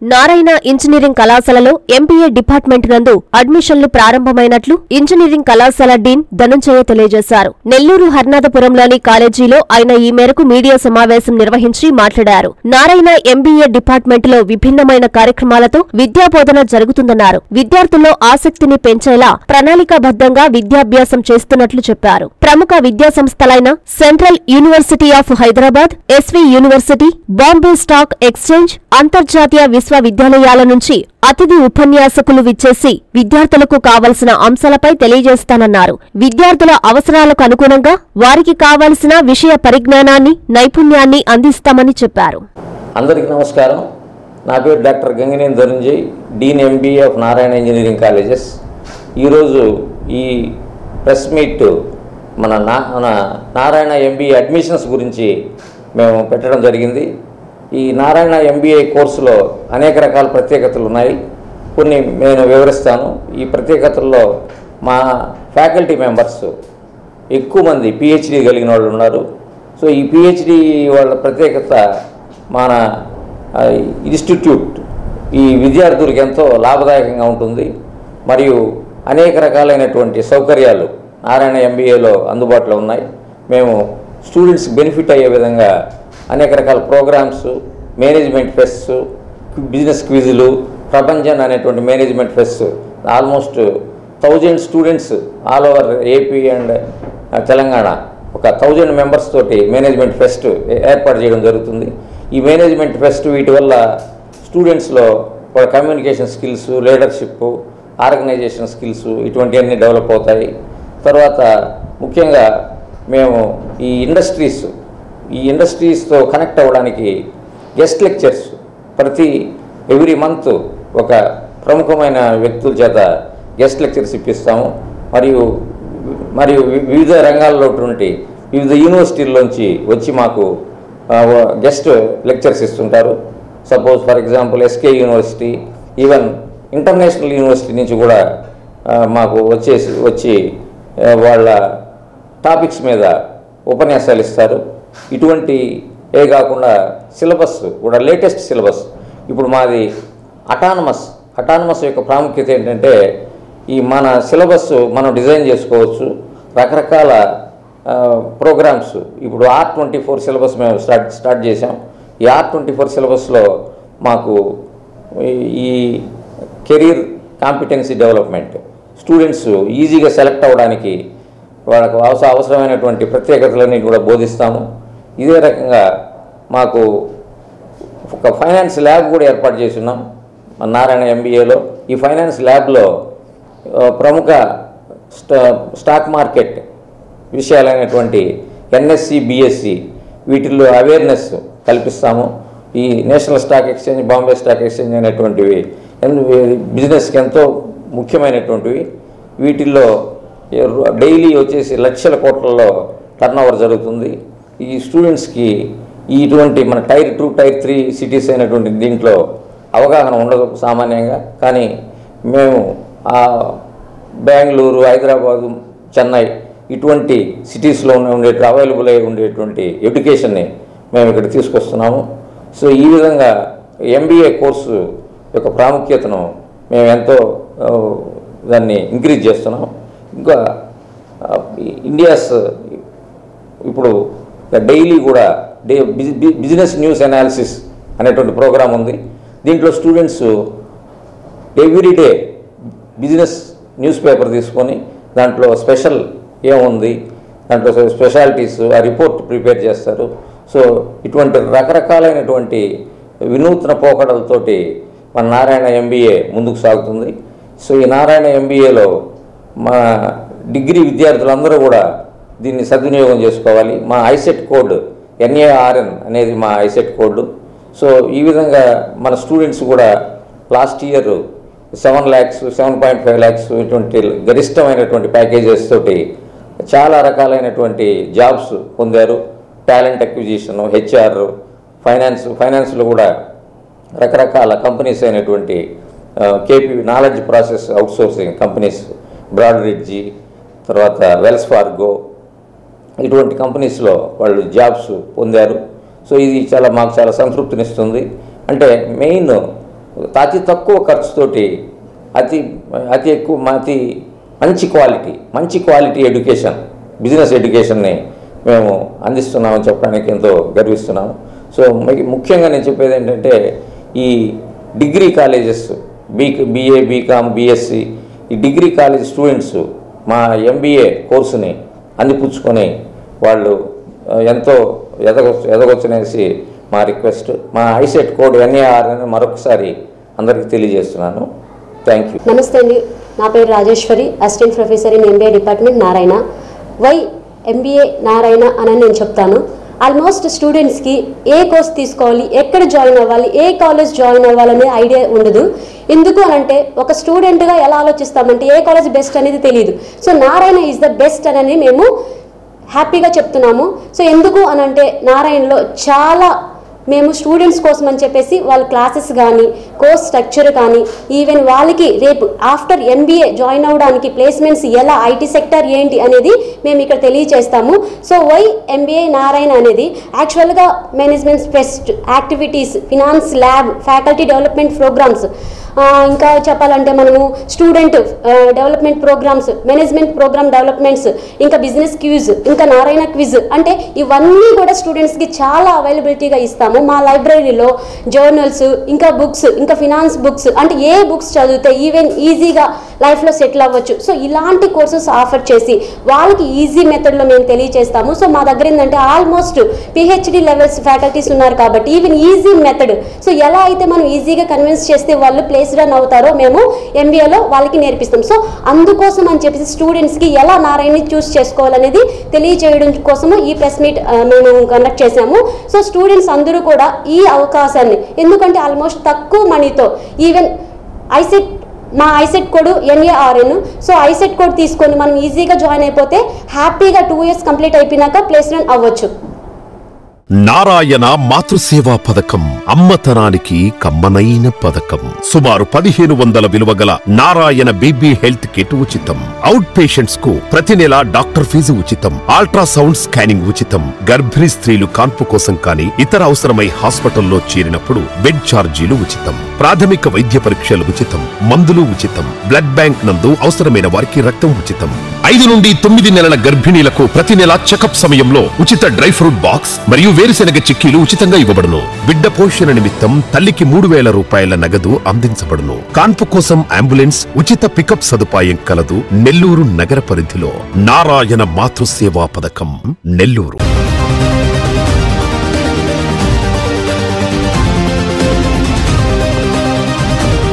Narayana engineering కళాశాలలో MBA department నందు అడ్మిషన్లు ప్రారంభమైనట్లు ఇంజనీరింగ్ కళాశాల డీన్ ధనుంజయ తెలియజేశారు. నెల్లూరు హర్నాథపురంలోని కాలేజీలో ఆయన ఈ మేరకు మీడియా సమావేశం నిర్వహించి మాట్లాడారు. నారాయణ ఎంబీఏ డిపార్ట్మెంట్ లో విభిన్నమైన కార్యక్రమాలతో విద్యాబోధన జరుగుతుందన్నారు. విద్యార్థుల్లో ఆసక్తిని పెంచేలా ప్రణాళికాబద్ధంగా విద్యాభ్యాసం చేస్తున్నట్లు చెప్పారు. ప్రముఖ విద్యాసంస్థలైన central university of Hyderabad, SV university, Bombay stock exchange, అంతర్జాతీయ విశ్వవిద్యాలయాల నుంచి అతిథి ఉపన్యాసకులు విచ్చేసి విద్యార్థులకు కావలసిన అంశాలపై తెలియజేస్తానన్నారు. విద్యార్థుల అవసరాలకు అనుగుణంగా వారికి కావలసిన విషయ పరిజ్ఞానాన్ని, నైపుణ్యాన్ని అందిస్తామని చెప్పారు. అందరికీ నమస్కారం. నా పేరు doctor Gangineni Dhanunjay, dean MBA of Narayana engineering colleges. ఈరోజు ఈ ప్రెస్ మీట్ మన నారాయణ ఎంబీఏ అడ్మిషన్స్ గురించి మేము పెట్టడం జరిగింది. ఈ నారాయణ ఎంబీఏ కోర్సులో అనేక రకాల ప్రత్యేకతలు ఉన్నాయి. కొన్ని నేను వివరిస్తాను. ఈ ప్రత్యేకతల్లో మా ఫ్యాకల్టీ మెంబర్స్ ఎక్కువ మంది పిహెచ్డీ కలిగిన వాళ్ళు ఉన్నారు. సో ఈ పిహెచ్డీ వాళ్ళ ప్రత్యేకత మన ఇన్స్టిట్యూట్ ఈ విద్యార్థులకు ఎంతో లాభదాయకంగా ఉంటుంది. మరియు అనేక రకాలైనటువంటి సౌకర్యాలు నారాయణ ఎంబీఏలో అందుబాటులో ఉన్నాయి. మేము స్టూడెంట్స్ బెనిఫిట్ అయ్యే విధంగా అనేక రకాల ప్రోగ్రామ్స్, మేనేజ్మెంట్ ఫెస్ట్, బిజినెస్ క్విజులు, ప్రపంచన్ అనేటువంటి management fest, almost 1000 students all over AP and Telangana ఒక 1000 మెంబర్స్ తోటి మేనేజ్మెంట్ ఫెస్ట్ ఏర్పాటు చేయడం జరుగుతుంది. ఈ మేనేజ్మెంట్ ఫెస్ట్ వీటి వల్ల స్టూడెంట్స్లో వాళ్ళ communication skills, leadership, organization skills ఇటువంటివన్నీ డెవలప్ అవుతాయి. తర్వాత ముఖ్యంగా మేము ఈ ఇండస్ట్రీస్తో కనెక్ట్ అవ్వడానికి గెస్ట్ లెక్చర్స్ ఎవ్రీ మంత్ ఒక ప్రముఖమైన వ్యక్తుల చేత గెస్ట్ లెక్చర్స్ ఇప్పిస్తాము. మరియు వివిధ రంగాల్లో వివిధ యూనివర్సిటీల్లోంచి వచ్చి మాకు గెస్ట్ లెక్చర్స్ ఇస్తుంటారు. Suppose for example SK university, even international university నుంచి కూడా మాకు వచ్చి వాళ్ళ టాపిక్స్ మీద ఉపన్యాసాలు ఇస్తారు. ఇటువంటివే కాకుండా సిలబస్ కూడా లేటెస్ట్ సిలబస్. ఇప్పుడు మాది అటానమస్ యొక్క ప్రాముఖ్యత ఏంటంటే ఈ మన సిలబస్ మనం డిజైన్ చేసుకోవచ్చు. రకరకాల ప్రోగ్రామ్స్ ఇప్పుడు R24 సిలబస్ మేము స్టార్ట్ చేసాం. ఈ R24 సిలబస్లో మాకు ఈ కెరీర్ కాంపిటెన్సీ డెవలప్మెంట్, స్టూడెంట్స్ ఈజీగా సెలెక్ట్ అవ్వడానికి వాళ్ళకు అవసరమైనటువంటి ప్రత్యేకతలన్నీ కూడా బోధిస్తాము. ఇదే రకంగా మాకు ఒక ఫైనాన్స్ ల్యాబ్ కూడా ఏర్పాటు చేస్తున్నాం మన నారాయణ ఎంబీఏలో. ఈ ఫైనాన్స్ ల్యాబ్లో ప్రముఖ స్టాక్ మార్కెట్ విషయాలైనటువంటి NSE, BSE వీటిల్లో అవేర్నెస్ కల్పిస్తాము. ఈ national stock exchange, Bombay stock exchange అనేటువంటివి బిజినెస్కి ఎంతో ముఖ్యమైనటువంటివి. వీటిల్లో డైలీ వచ్చేసి లక్షల కోట్లలో టర్నోవర్ జరుగుతుంది. ఈ స్టూడెంట్స్కి ఇటువంటి మన టైర్ 2, టైర్ 3 సిటీస్ అయినటువంటి దీంట్లో అవగాహన ఉండదు సామాన్యంగా. కానీ మేము బెంగళూరు, హైదరాబాదు, చెన్నై ఇటువంటి సిటీస్లో అవైలబుల్ అయి ఉండేటువంటి ఎడ్యుకేషన్ని మేము ఇక్కడ తీసుకొస్తున్నాము. సో ఈ విధంగా ఎంబీఏ కోర్సు యొక్క ప్రాముఖ్యతను మేము ఎంతో దాన్ని ఇంక్రీజ్ చేస్తున్నాం. ఇంకా ఇండియాస్ ఇప్పుడు డైలీ కూడా బిజినెస్ న్యూస్ అనాలిసిస్ అనేటువంటి ప్రోగ్రాం ఉంది. దీంట్లో students everyday business newspaper తీసుకొని దాంట్లో స్పెషల్ ఏముంది, దాంట్లో స్పెషాలిటీస్ ఆ రిపోర్ట్ ప్రిపేర్ చేస్తారు. సో ఇటువంటి రకరకాలైనటువంటి వినూత్న పోకడలతోటి మన నారాయణ ఎంబీఏ ముందుకు సాగుతుంది. సో ఈ నారాయణ ఎంబీఏలో మా డిగ్రీ విద్యార్థులందరూ కూడా దీన్ని సద్వినియోగం చేసుకోవాలి. మా ఐసెట్ కోడ్ NARN అనేది మా ఐసెట్ కోడ్. సో ఈ విధంగా మన స్టూడెంట్స్ కూడా లాస్ట్ ఇయర్ 7 lakhs, 7.5 lakhs ఇటువంటి గరిష్టమైనటువంటి ప్యాకేజెస్ తోటి చాలా రకాలైనటువంటి జాబ్స్ పొందారు. టాలెంట్ అక్విజిషన్, HR, ఫైనాన్స్లో కూడా రకరకాల కంపెనీస్ అయినటువంటి KP knowledge process outsourcing companies, Broadridge, తర్వాత వెల్స్ ఫార్గో ఇటువంటి కంపెనీస్లో వాళ్ళు జాబ్స్ పొందారు. సో ఇది మాకు చాలా సంతృప్తినిస్తుంది. అంటే మెయిన్ అతి తక్కువ ఖర్చుతోటి అతి మంచి క్వాలిటీ ఎడ్యుకేషన్, బిజినెస్ ఎడ్యుకేషన్ని మేము అందిస్తున్నామని చెప్పడానికి ఎంతో గర్విస్తున్నాము. సో ముఖ్యంగా నేను చెప్పేది ఏంటంటే ఈ degree colleges BA, BCom, BSc ఈ డిగ్రీ కాలేజ్ స్టూడెంట్స్ మా MBA కోర్సుని అందిపుచ్చుకొని వాళ్ళు ఎంతో ఎదగొచ్చనేసి మా రిక్వెస్ట్. మా ఐసెట్ కోడ్ NAR అని మరొకసారి అందరికీ తెలియజేస్తున్నాను. Thank you. నమస్తే అండి, నా పేరు Rajeshwari, assistant professor in MBA department Narayana. Why MBA Narayana అని నేను చెప్తాను. ఆల్మోస్ట్ స్టూడెంట్స్కి ఏ కోర్స్ తీసుకోవాలి, ఎక్కడ జాయిన్ అవ్వాలి, ఏ కాలేజ్ జాయిన్ అవ్వాలనే ఐడియా ఉండదు. ఎందుకు అనంటే ఒక స్టూడెంట్గా ఎలా ఆలోచిస్తామంటే ఏ కాలేజ్ బెస్ట్ అనేది తెలియదు. So Narayana is the best అని మేము హ్యాపీగా చెప్తున్నాము. సో ఎందుకు అనంటే నారాయణలో చాలా మేము స్టూడెంట్స్ కోసం అని చెప్పేసి వాళ్ళ క్లాసెస్ కానీ కోర్స్ స్ట్రక్చర్ కానీ ఈవెన్ వాళ్ళకి రేపు ఆఫ్టర్ MBA జాయిన్ అవ్వడానికి ప్లేస్మెంట్స్ ఎలా, IT సెక్టర్ ఏంటి అనేది మేము ఇక్కడ తెలియజేస్తాము. సో వై MBA నారాయణ అనేది యాక్చువల్గా management fest activities, finance lab, faculty development programmes, ఇంకా చెప్పాలంటే మనము student development programmes, management programme developments, ఇంకా బిజినెస్ క్విజ్, ఇంకా నారాయణ క్విజ్, అంటే ఇవన్నీ కూడా స్టూడెంట్స్కి చాలా అవైలబిలిటీగా ఇస్తాము. మా లైబ్రరీలో జర్నల్స్, ఇంకా బుక్స్, ఇంకా ఫినాన్స్ బుక్స్, అంటే ఏ బుక్స్ చదివితే ఈవెన్ ఈజీగా లైఫ్లో సెటిల్ అవ్వచ్చు. సో ఇలాంటి కోర్సెస్ ఆఫర్ చేసి వాళ్ళకి ఈజీ మెథడ్లో మేము తెలియజేస్తాము. సో మా దగ్గర ఏంటంటే ఆల్మోస్ట్ PhD లెవెల్స్ ఫ్యాకల్టీస్ ఉన్నారు కాబట్టి ఈవెన్ ఈజీ మెథడ్, సో ఎలా అయితే మనం ఈజీగా కన్విన్స్ చేస్తే వాళ్ళు ప్లేస్ రన్ అవుతారో మేము MBAలో వాళ్ళకి నేర్పిస్తాం. సో అందుకోసం అని చెప్పేసి స్టూడెంట్స్కి ఎలా నారాయణని చూస్ చేసుకోవాలనేది తెలియజేయడం కోసము ఈ ప్రెస్ మీట్ మేము కండక్ట్ చేసాము. సో స్టూడెంట్స్ అందరూ కూడా ఈ అవకాశాన్ని, ఎందుకంటే ఆల్మోస్ట్ తక్కువ మనీతో ఈవెన్ మా ICET code NARN, so ICET code తీసుకొని మనం ఈజీగా జాయిన్ అయిపోతే హ్యాపీగా 2 years కంప్లీట్ అయిపోయినాక ప్లేస్మెంట్ అవ్వచ్చు. నారాయణ మాతృసేవా పథకం అమ్మతనానికి కమ్మనైన పథకం. సుమారు 1500 విలువగల నారాయణ బేబీ హెల్త్ కిట్ ఉచితం. అవుట్ పేషెంట్స్ కు ప్రతి నెల డాక్టర్ ఫీజు ఉచితం. అల్ట్రాసౌండ్ స్కానింగ్ ఉచితం. గర్భిణీ స్త్రీలు కాన్పు కోసం కానీ ఇతర అవసరమై హాస్పిటల్లో చేరినప్పుడు బెడ్ ఛార్జీలు ఉచితం. ప్రాథమిక వైద్య పరీక్షలు ఉచితం. మందులు ఉచితం. బ్లడ్ బ్యాంక్ నందు అవసరమైన వారికి రక్తం ఉచితం. 5 నుండి 9 నెలల గర్భిణీలకు ప్రతి నెల చెకప్ సమయంలో ఉచిత డ్రై ఫ్రూట్ బాక్స్ మరియు వేరుశెనగ చిక్కీలు ఉచితంగా ఇవ్వబడును. బిడ్డ పోషణ నిమిత్తం తల్లికి 3000 రూపాయల నగదు అందించబడును. కాన్పు కోసం అంబులెన్స్ ఉచిత పికప్ సదుపాయం కలదు. నెల్లూరు నగర పరిధిలో నారాయణ మాతృసేవా పథకం, నెల్లూరు.